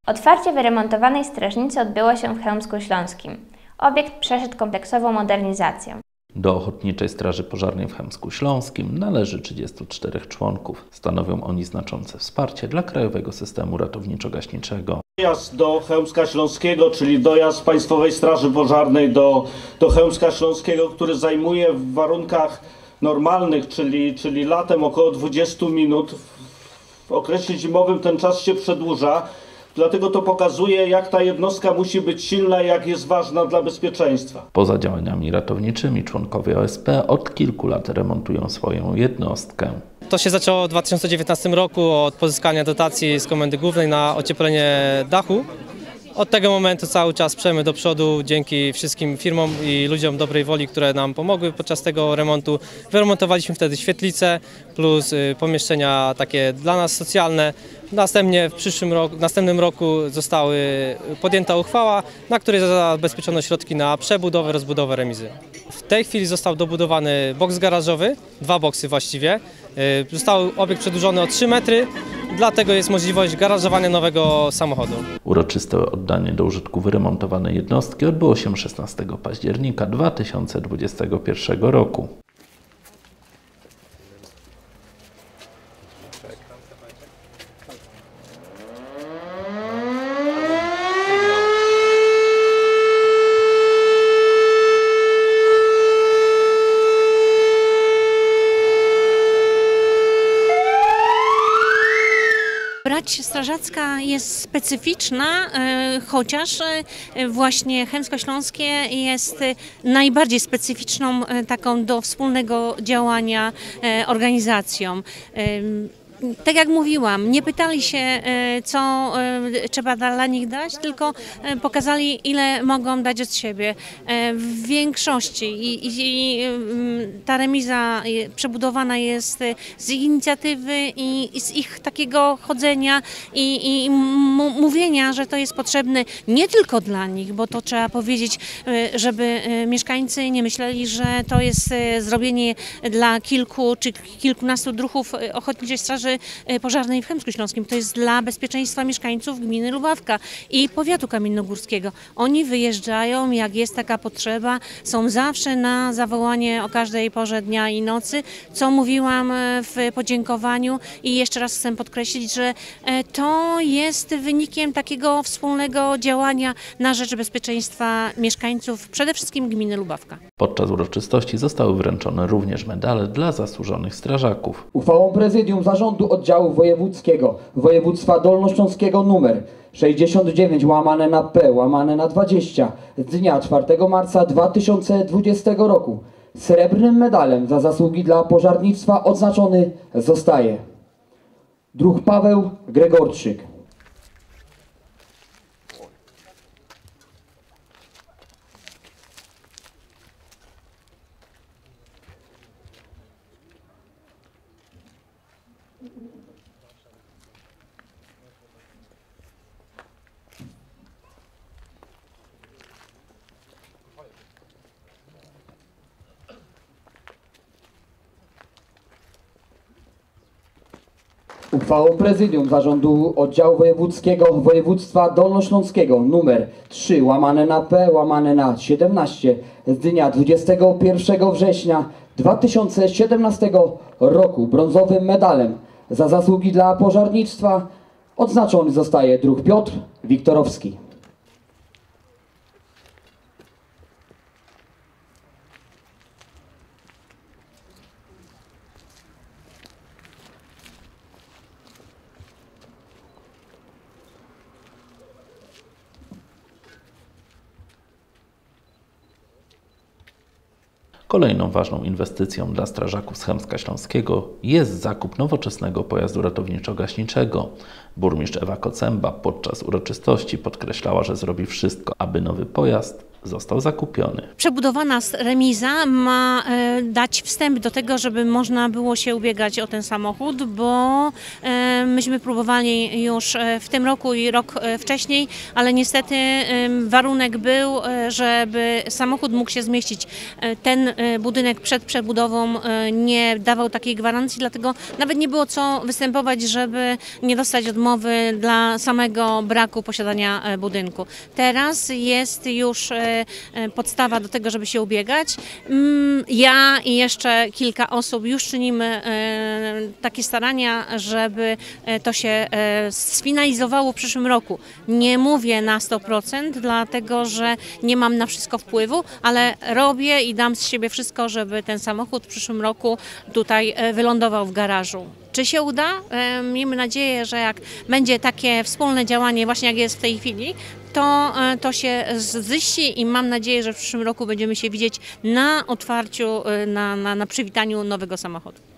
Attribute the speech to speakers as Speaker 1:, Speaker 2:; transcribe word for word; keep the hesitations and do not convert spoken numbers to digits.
Speaker 1: Otwarcie wyremontowanej strażnicy odbyło się w Chełmsku Śląskim. Obiekt przeszedł kompleksową modernizację.
Speaker 2: Do Ochotniczej Straży Pożarnej w Chełmsku Śląskim należy trzydziestu czterech członków. Stanowią oni znaczące wsparcie dla krajowego systemu ratowniczo-gaśniczego.
Speaker 3: Dojazd do Chełmska Śląskiego, czyli dojazd Państwowej Straży Pożarnej do, do Chełmska Śląskiego, który zajmuje w warunkach normalnych, czyli, czyli latem około dwudziestu minut. W okresie zimowym ten czas się przedłuża. Dlatego to pokazuje, jak ta jednostka musi być silna i jak jest ważna dla bezpieczeństwa.
Speaker 2: Poza działaniami ratowniczymi członkowie O S P od kilku lat remontują swoją jednostkę.
Speaker 4: To się zaczęło w dwa tysiące dziewiętnastym roku od pozyskania dotacji z Komendy Głównej na ocieplenie dachu. Od tego momentu cały czas przemy do przodu dzięki wszystkim firmom i ludziom dobrej woli, które nam pomogły podczas tego remontu. Wyremontowaliśmy wtedy świetlice plus pomieszczenia takie dla nas socjalne. Następnie w przyszłym roku, w następnym roku została podjęta uchwała, na której zabezpieczono środki na przebudowę, rozbudowę remizy. W tej chwili został dobudowany boks garażowy, dwa boksy właściwie. Został obiekt przedłużony o trzy metry, dlatego jest możliwość garażowania nowego samochodu.
Speaker 2: Uroczyste oddanie do użytku wyremontowanej jednostki odbyło się szesnastego października dwa tysiące dwudziestego pierwszego roku.
Speaker 5: Brać strażacka jest specyficzna, chociaż właśnie Chełmsko-Śląskie jest najbardziej specyficzną taką do wspólnego działania organizacją. Tak jak mówiłam, nie pytali się, co trzeba dla nich dać, tylko pokazali, ile mogą dać od siebie. W większości i, i ta remiza przebudowana jest z ich inicjatywy i, i z ich takiego chodzenia i, i mówienia, że to jest potrzebne nie tylko dla nich, bo to trzeba powiedzieć, żeby mieszkańcy nie myśleli, że to jest zrobienie dla kilku czy kilkunastu druhów Ochotniczej Straży Pożarnej w Chełmsku Śląskim. To jest dla bezpieczeństwa mieszkańców gminy Lubawka i powiatu kamiennogórskiego. Oni wyjeżdżają, jak jest taka potrzeba, są zawsze na zawołanie o każdej porze dnia i nocy, co mówiłam w podziękowaniu i jeszcze raz chcę podkreślić, że to jest wynikiem takiego wspólnego działania na rzecz bezpieczeństwa mieszkańców, przede wszystkim gminy Lubawka.
Speaker 2: Podczas uroczystości zostały wręczone również medale dla zasłużonych strażaków.
Speaker 6: Uchwałą Prezydium Zarządu Oddziału Wojewódzkiego Województwa Dolnośląskiego numer sześćdziesiąt dziewięć łamane na P łamane na dwadzieścia z dnia czwartego marca dwa tysiące dwudziestego roku srebrnym medalem za zasługi dla pożarnictwa odznaczony zostaje druh Paweł Gregorczyk. Uchwałą Prezydium Zarządu Oddziału Wojewódzkiego Województwa Dolnośląskiego numer trzy łamane na P łamane na siedemnaście z dnia dwudziestego pierwszego września dwa tysiące siedemnastego roku brązowym medalem za zasługi dla pożarnictwa odznaczony zostaje druh Piotr Wiktorowski.
Speaker 2: Kolejną ważną inwestycją dla strażaków z Chełmska Śląskiego jest zakup nowoczesnego pojazdu ratowniczo-gaśniczego. Burmistrz Ewa Kocemba podczas uroczystości podkreślała, że zrobi wszystko, aby nowy pojazd został zakupiony.
Speaker 5: Przebudowana remiza ma dać wstęp do tego, żeby można było się ubiegać o ten samochód, bo myśmy próbowali już w tym roku i rok wcześniej, ale niestety warunek był, żeby samochód mógł się zmieścić. Ten budynek przed przebudową nie dawał takiej gwarancji, dlatego nawet nie było co występować, żeby nie dostać odmowy dla samego braku posiadania budynku. Teraz jest już podstawa do tego, żeby się ubiegać. Ja i jeszcze kilka osób już czynimy takie starania, żeby to się sfinalizowało w przyszłym roku. Nie mówię na sto procent, dlatego że nie mam na wszystko wpływu, ale robię i dam z siebie wszystko, żeby ten samochód w przyszłym roku tutaj wylądował w garażu. Czy się uda? Miejmy nadzieję, że jak będzie takie wspólne działanie, właśnie jak jest w tej chwili, to, to się ziści i mam nadzieję, że w przyszłym roku będziemy się widzieć na otwarciu, na, na, na przywitaniu nowego samochodu.